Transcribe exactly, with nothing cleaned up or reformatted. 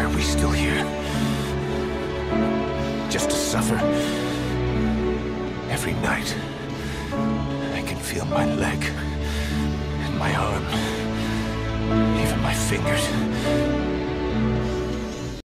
are we still here? Just to suffer? Every night, I can feel my leg, and my arm, even my fingers.